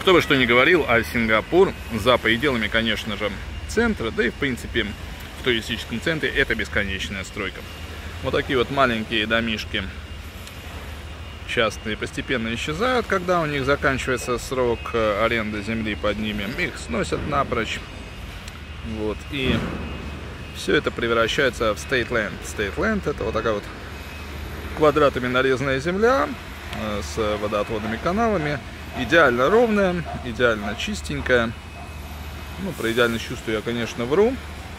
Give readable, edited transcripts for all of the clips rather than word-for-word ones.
Кто бы что ни говорил, а Сингапур за пределами, конечно же, центра, да и в принципе в туристическом центре это бесконечная стройка. Вот такие вот маленькие домишки частные постепенно исчезают, когда у них заканчивается срок аренды земли под ними. Их сносят напрочь. Вот. И все это превращается в State Land. State Land — это вот такая вот квадратами нарезанная земля с водоотводными каналами. Идеально ровная, идеально чистенькая. Ну, про идеальность чувства я, конечно, вру.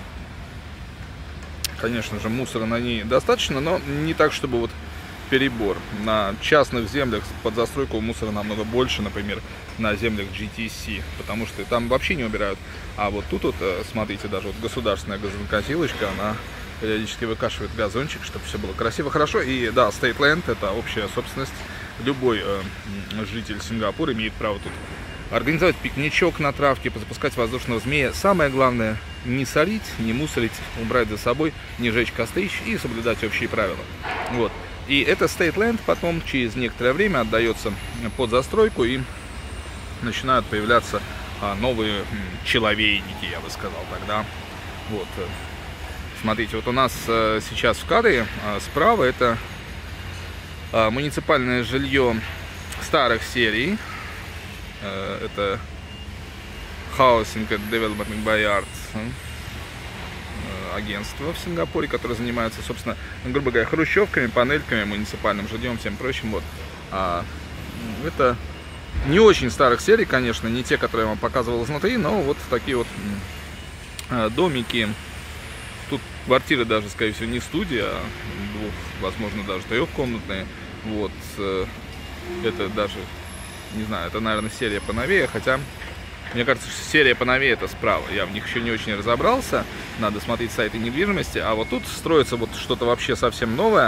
Конечно же, мусора на ней достаточно, но не так, чтобы вот перебор. На частных землях под застройку мусора намного больше, например, на землях GTC, потому что там вообще не убирают. А вот тут вот, смотрите, даже вот государственная газонокосилочка, она периодически выкашивает газончик, чтобы все было красиво, хорошо. И да, State Land — это общая собственность. Любой житель Сингапура имеет право тут организовать пикничок на травке, запускать воздушного змея. Самое главное — не солить, не мусорить, убрать за собой, не жечь кострищ и соблюдать общие правила. Вот. И это State Land потом через некоторое время отдается под застройку, и начинают появляться новые человейники, я бы сказал тогда. Вот. Смотрите, вот у нас сейчас в кадре справа это муниципальное жилье старых серий. Это Housing and Development Board, агентство в Сингапуре, которое занимается, собственно, грубо говоря, хрущевками, панельками, муниципальным жильем, всем прочим. Вот. Это не очень старых серий, конечно, не те, которые я вам показывал изнутри, но вот такие вот домики. Тут квартиры даже, скорее всего, не студия, а возможно, даже трехкомнатные. Вот. Это даже, не знаю, это, наверное, серия поновее, хотя мне кажется, что серия поновее это справа. Я в них еще не очень разобрался, надо смотреть сайты недвижимости. А вот тут строится вот что-то вообще совсем новое.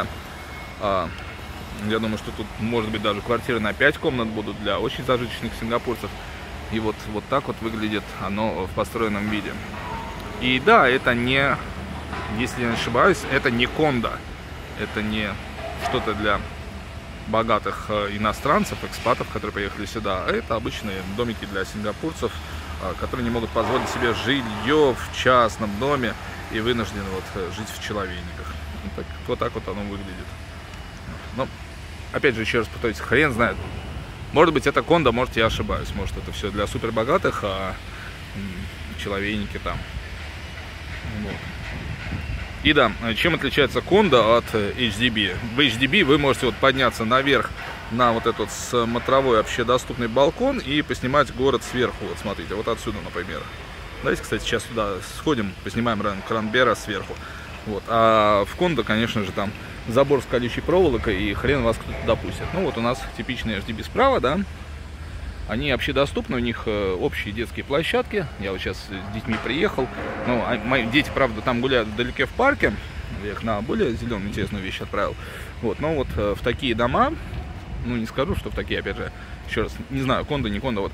Я думаю, что тут, может быть, даже квартиры на 5 комнат будут для очень зажиточных сингапурцев. И вот так вот выглядит оно в построенном виде. И да, это не, если я не ошибаюсь, это не кондо. Это не что-то для богатых иностранцев, экспатов, которые приехали сюда. А это обычные домики для сингапурцев, которые не могут позволить себе жилье в частном доме и вынуждены вот жить в человейниках. Вот так вот оно выглядит. Но, опять же, еще раз повторюсь, хрен знает. Может быть, это кондо, может, я ошибаюсь. Может, это все для супербогатых, а человейники там. Вот. И да, чем отличается кондо от HDB? В HDB вы можете вот подняться наверх на вот этот смотровой общедоступный балкон и поснимать город сверху. Вот смотрите, вот отсюда, например. Давайте, кстати, сейчас сюда сходим, поснимаем район Кранбера сверху. Вот. А в кондо, конечно же, там забор с колючей проволокой, и хрен вас кто-то допустит. Ну вот у нас типичные HDB справа, да. Они общедоступны, у них общие детские площадки. Я вот сейчас с детьми приехал. Ну, мои дети, правда, там гуляют вдалеке в парке. Я их на более зеленую интересную вещь отправил. Вот, но вот в такие дома, ну не скажу, что в такие, опять же, еще раз, не знаю, кондо, не кондо, вот,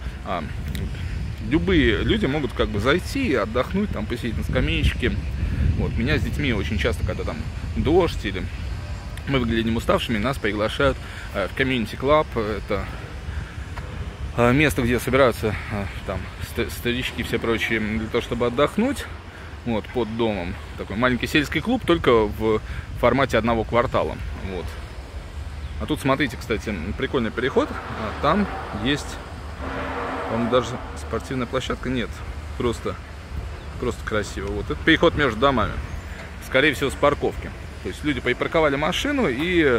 любые люди могут как бы зайти, отдохнуть, там посидеть на скамеечке. Вот, меня с детьми очень часто, когда там дождь или мы выглядим уставшими, нас приглашают в Community Club. Это место, где собираются там старички и все прочие для того, чтобы отдохнуть. Вот, под домом. Такой маленький сельский клуб, только в формате одного квартала. Вот. А тут, смотрите, кстати, прикольный переход. Там есть, по-моему, даже спортивная площадка. Нет, просто красиво. Вот это переход между домами. Скорее всего, с парковки. То есть люди припарковали машину и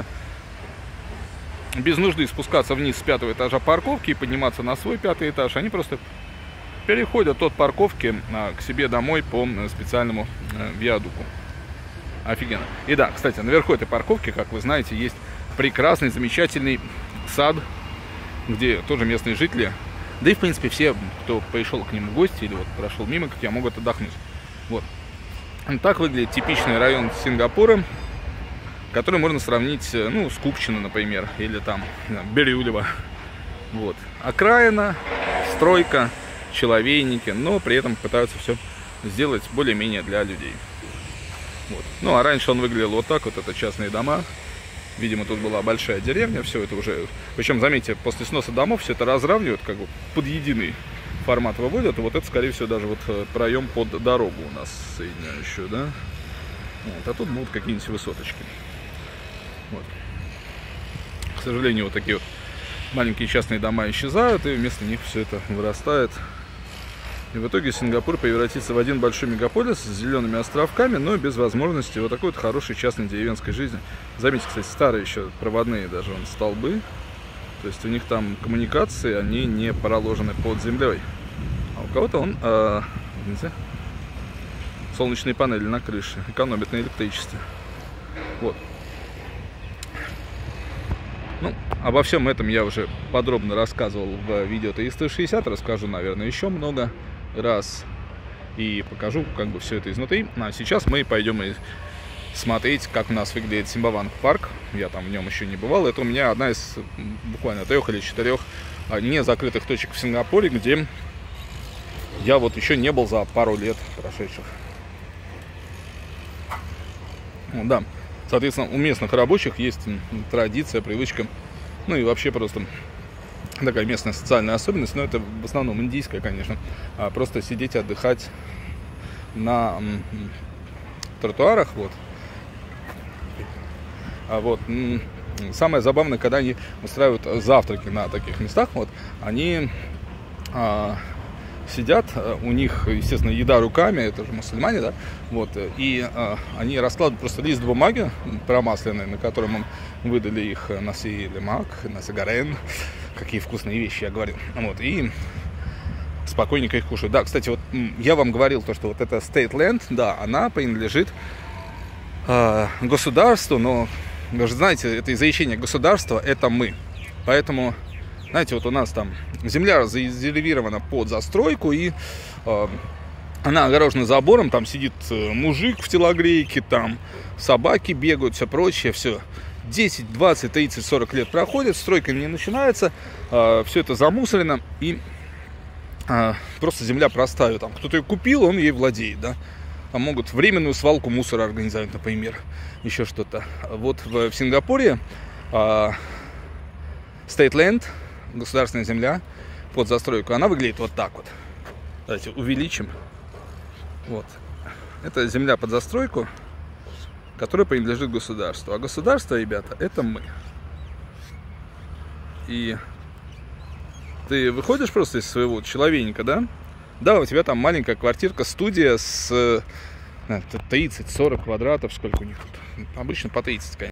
без нужды спускаться вниз с 5-го этажа парковки и подниматься на свой 5-й этаж, они просто переходят от парковки к себе домой по специальному виадуку. Офигенно. И да, кстати, наверху этой парковки, как вы знаете, есть прекрасный, замечательный сад, где тоже местные жители, да и в принципе все, кто пришел к ним в гости или вот прошел мимо, как я, могут отдохнуть. Вот. Так выглядит типичный район Сингапура, который можно сравнить, ну, с Купчино, например, или там Бирюлево. Вот. Окраина, стройка, человейники, но при этом пытаются все сделать более-менее для людей. Вот. Ну, а раньше он выглядел вот так вот, это частные дома. Видимо, тут была большая деревня, все это уже... Причем, заметьте, после сноса домов все это разравнивают, как бы под единый формат выводят. И вот это, скорее всего, даже вот проем под дорогу у нас соединяющую, да? Вот, а тут будут какие-нибудь высоточки. Вот. К сожалению, вот такие вот маленькие частные дома исчезают, и вместо них все это вырастает. И в итоге Сингапур превратится в один большой мегаполис с зелеными островками, но без возможности вот такой вот хорошей частной деревенской жизни. Заметьте, кстати, старые еще проводные даже вон, столбы. То есть у них там коммуникации, они не проложены под землей. А у кого-то он, видите, солнечные панели на крыше, экономит на электричестве. Вот. Ну, обо всем этом я уже подробно рассказывал в видео 360, расскажу, наверное, еще много раз и покажу, как бы, все это изнутри. А сейчас мы пойдем и смотреть, как у нас выглядит Симбаванг парк. Я там в нем еще не бывал. Это у меня одна из буквально 3 или 4 не закрытых точек в Сингапуре, где я вот еще не был за пару лет прошедших. Ну, да, соответственно, у местных рабочих есть традиция, привычка, ну и вообще просто такая местная социальная особенность, но это в основном индийская, конечно, просто сидеть, отдыхать на тротуарах, вот. Вот. Самое забавное, когда они устраивают завтраки на таких местах, вот, они сидят, у них, естественно, еда руками, это же мусульмане, да, вот, и они раскладывают просто лист бумаги промасленный, на котором им выдали их наси лемак, наси гарен, какие вкусные вещи, я говорил, вот, и спокойненько их кушают. Да, кстати, вот я вам говорил, то, что вот эта State Land, да, она принадлежит государству, но, вы же знаете, это изречение государства, это мы, поэтому... Знаете, вот у нас там земля зарезервирована под застройку, и она огорожена забором, там сидит мужик в телогрейке, там собаки бегают, все прочее, все. 10, 20, 30, 40 лет проходит, стройка не начинается, все это замусорено, и просто земля простая. Там кто-то ее купил, он ей владеет, да. Там могут временную свалку мусора организовать, например, еще что-то. Вот в Сингапуре State Land, государственная земля под застройку, она выглядит вот так вот. Давайте увеличим. Вот. Это земля под застройку, которая принадлежит государству. А государство, ребята, это мы. И ты выходишь просто из своего человейника, да? Да, у тебя там маленькая квартирка, студия с 30-40 квадратов. Сколько у них тут? Обычно по 30, конечно.